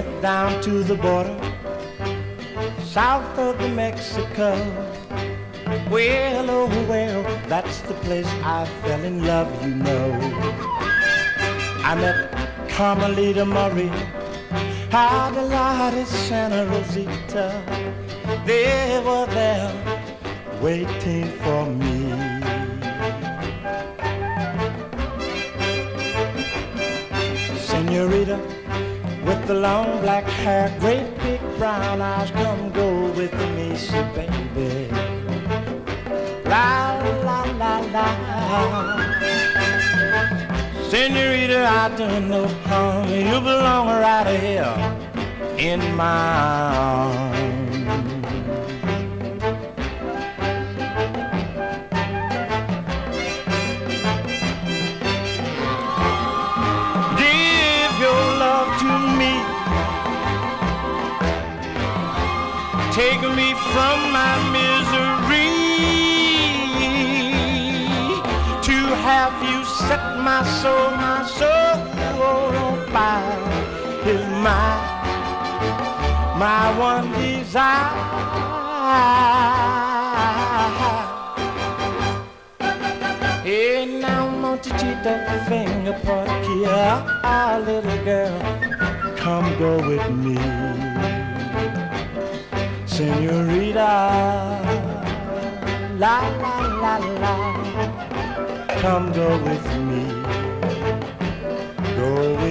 went down to the border, south of the Mexico. Well, oh well, that's the place I fell in love, you know. I met Carmelita Maria, Adelante, Santa Rosita. They were there waiting for me. Senorita, with the long black hair, great big brown eyes, come go with me, so baby. La la la la. Senorita, I don't know how you belong right here in my arms. Give your love to me. Take me from my misery. To have you set my soul on fire is my one desire. Hey, now Montecito finger point here, our little girl, come go with me, Senorita. La la la la, come go with me, go